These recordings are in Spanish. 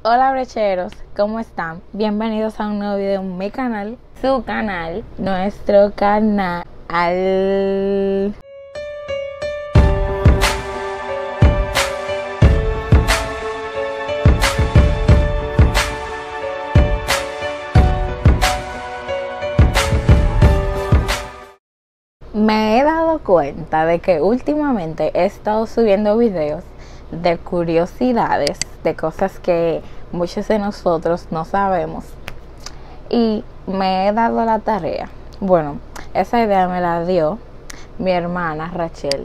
Hola brecheros, ¿cómo están? Bienvenidos a un nuevo video en mi canal, su canal, nuestro canal. Me he dado cuenta de que últimamente he estado subiendo videos de curiosidades, de cosas que muchos de nosotros no sabemos. Y me he dado la tarea. Bueno, esa idea me la dio mi hermana Rachel.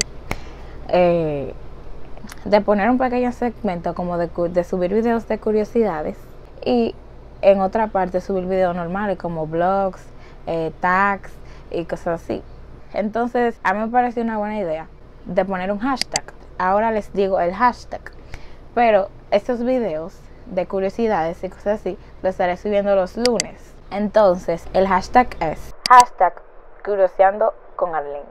De poner un pequeño segmento como de subir videos de curiosidades. Y en otra parte subir videos normales como vlogs, tags y cosas así. Entonces a mí me pareció una buena idea de poner un hashtag. Ahora les digo el hashtag. Pero estos videos de curiosidades y cosas así los estaré subiendo los lunes. Entonces el hashtag es hashtag curioseando con Arlene.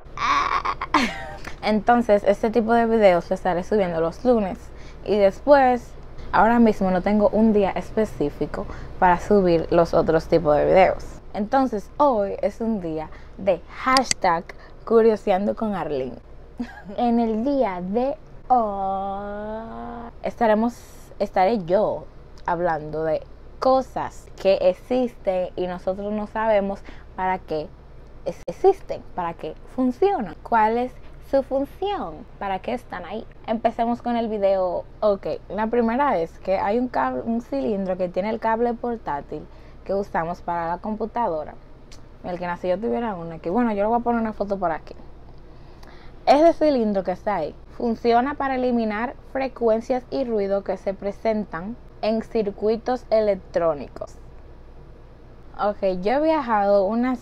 Entonces este tipo de videos los estaré subiendo los lunes. Y después, ahora mismo no tengo un día específico para subir los otros tipos de videos. Entonces hoy es un día de hashtag curioseando con Arlene. En el día de hoy estaré yo hablando de cosas que existen y nosotros no sabemos para qué existen, para qué funcionan, cuál es su función, para qué están ahí. Empecemos con el video. Ok, la primera es que hay un cilindro que tiene el cable portátil que usamos para la computadora. El que si yo tuviera una aquí, bueno, yo le voy a poner una foto por aquí. Ese cilindro que está ahí funciona para eliminar frecuencias y ruido que se presentan en circuitos electrónicos. Ok, yo he viajado unas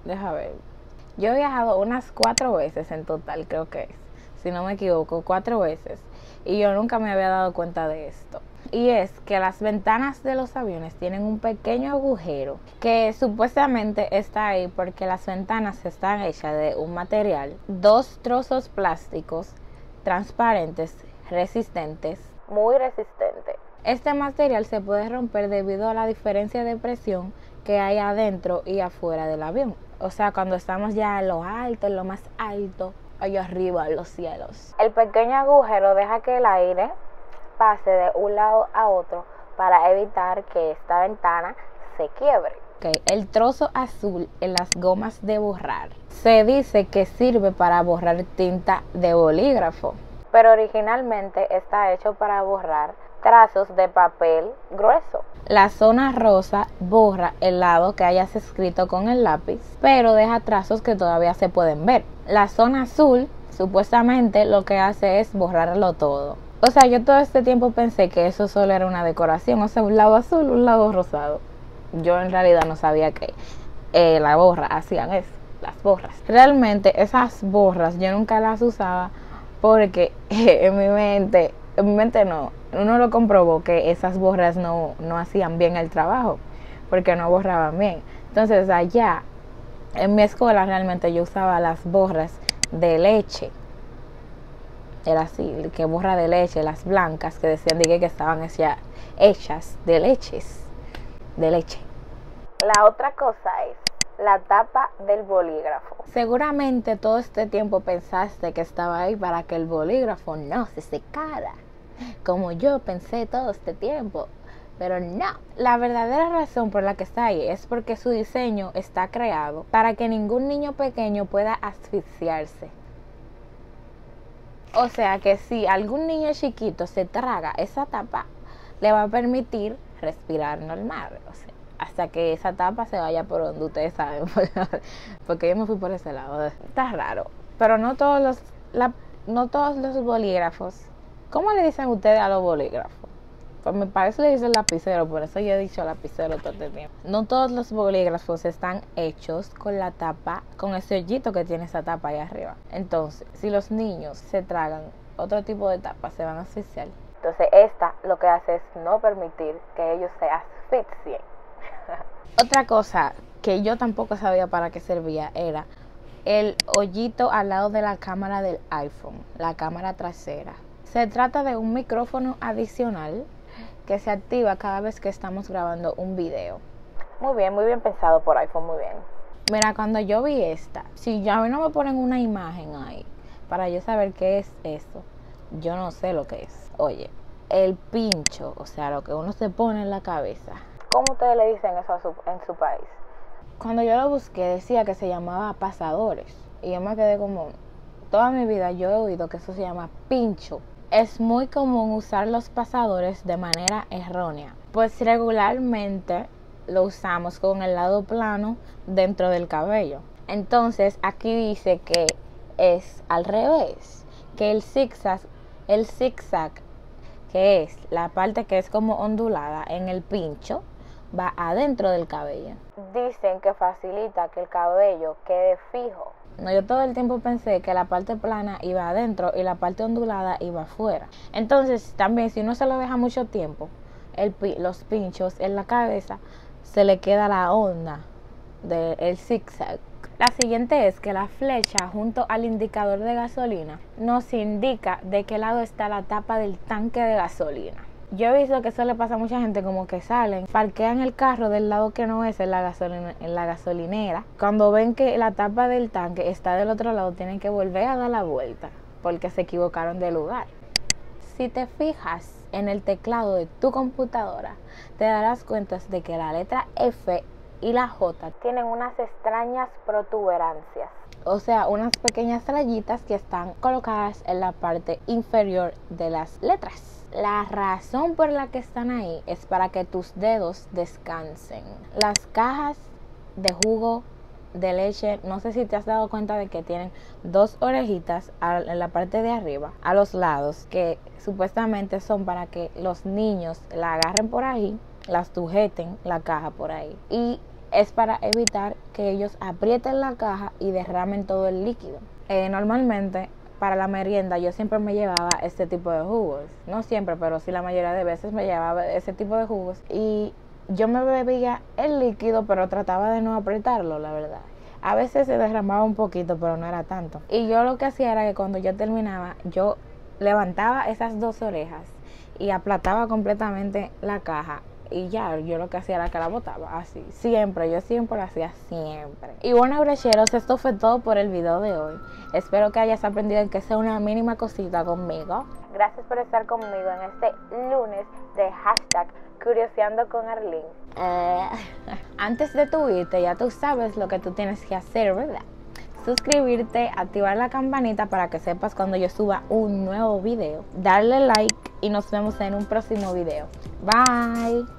4 veces en total, creo que es, si no me equivoco, 4 veces. Y yo nunca me había dado cuenta de esto. Y es que las ventanas de los aviones tienen un pequeño agujero que supuestamente está ahí porque las ventanas están hechas de un material, 2 trozos plásticos transparentes, resistentes, muy resistentes. Este material se puede romper debido a la diferencia de presión que hay adentro y afuera del avión. O sea, cuando estamos ya en lo alto, en lo más alto, allá arriba en los cielos. El pequeño agujero deja que el aire pase de un lado a otro para evitar que esta ventana se quiebre. Okay. El trozo azul en las gomas de borrar se dice que sirve para borrar tinta de bolígrafo, pero originalmente está hecho para borrar trazos de papel grueso. La zona rosa borra el lado que hayas escrito con el lápiz, pero deja trazos que todavía se pueden ver. La zona azul supuestamente lo que hace es borrarlo todo. O sea, yo todo este tiempo pensé que eso solo era una decoración, o sea, un lado azul, un lado rosado. Yo en realidad no sabía que la borra hacían eso, las borras. Realmente esas borras yo nunca las usaba porque en mi mente no, uno lo comprobó que esas borras no hacían bien el trabajo, porque no borraban bien. Entonces allá en mi escuela realmente yo usaba las borras de leche. Era así, que borra de leche, las blancas que decían que estaban hechas de leche. La otra cosa es la tapa del bolígrafo. Seguramente todo este tiempo pensaste que estaba ahí para que el bolígrafo no se secara, como yo pensé todo este tiempo, pero no. La verdadera razón por la que está ahí es porque su diseño está creado para que ningún niño pequeño pueda asfixiarse. O sea que si algún niño chiquito se traga esa tapa, le va a permitir respirar normal, o sea, hasta que esa tapa se vaya por donde ustedes saben, porque yo me fui por ese lado. Está raro, pero no todos los bolígrafos. ¿Cómo le dicen ustedes a los bolígrafos? Pues me parece le dicen lapicero, por eso yo he dicho lapicero todo el tiempo. No todos los bolígrafos están hechos con la tapa, con ese hoyito que tiene esa tapa ahí arriba. Entonces, si los niños se tragan otro tipo de tapa, se van a asfixiar. Entonces esta lo que hace es no permitir que ellos se asfixien. Otra cosa que yo tampoco sabía para qué servía era el hoyito al lado de la cámara del iPhone, la cámara trasera. Se trata de un micrófono adicional que se activa cada vez que estamos grabando un video. Muy bien pensado por iPhone, muy bien. Mira, cuando yo vi esta, si ya a mí no me ponen una imagen ahí para yo saber qué es eso, yo no sé lo que es. Oye, el pincho, o sea, lo que uno se pone en la cabeza. ¿Cómo ustedes le dicen eso en su país? Cuando yo lo busqué decía que se llamaba pasadores. Y yo me quedé como, toda mi vida yo he oído que eso se llama pincho. Es muy común usar los pasadores de manera errónea, pues regularmente lo usamos con el lado plano dentro del cabello. Entonces aquí dice que es al revés, que el zigzag, que es la parte que es como ondulada en el pincho, va adentro del cabello. Dicen que facilita que el cabello quede fijo. No, yo todo el tiempo pensé que la parte plana iba adentro y la parte ondulada iba afuera. Entonces también si uno se lo deja mucho tiempo, los pinchos en la cabeza, se le queda la onda del zigzag. La siguiente es que la flecha junto al indicador de gasolina nos indica de qué lado está la tapa del tanque de gasolina. Yo he visto que eso le pasa a mucha gente, como que salen, parquean el carro del lado que no es en la gasolinera. Cuando ven que la tapa del tanque está del otro lado, tienen que volver a dar la vuelta porque se equivocaron de lugar. Si te fijas en el teclado de tu computadora, te darás cuenta de que la letra F y la J tienen unas extrañas protuberancias, o sea, unas pequeñas rayitas que están colocadas en la parte inferior de las letras. La razón por la que están ahí es para que tus dedos descansen. Las cajas de jugo de leche, no sé si te has dado cuenta de que tienen dos orejitas en la parte de arriba, a los lados, que supuestamente son para que los niños la agarren por ahí, las sujeten la caja por ahí, y es para evitar que ellos aprieten la caja y derramen todo el líquido. Normalmente para la merienda yo siempre me llevaba este tipo de jugos, no siempre, pero sí la mayoría de veces me llevaba ese tipo de jugos, y yo me bebía el líquido, pero trataba de no apretarlo, la verdad. A veces se derramaba un poquito, pero no era tanto. Y yo lo que hacía era que cuando yo terminaba, yo levantaba esas dos orejas y aplataba completamente la caja. Y ya, yo lo que hacía era que la botaba así, yo siempre lo hacía siempre. Y bueno, brecheros, esto fue todo por el video de hoy. Espero que hayas aprendido en que sea una mínima cosita conmigo. Gracias por estar conmigo en este lunes de hashtag Curioseando con Arlene. Antes de tu irte, ya tú sabes lo que tú tienes que hacer, ¿verdad? Suscribirte, activar la campanita para que sepas cuando yo suba un nuevo video, darle like y nos vemos en un próximo video. Bye.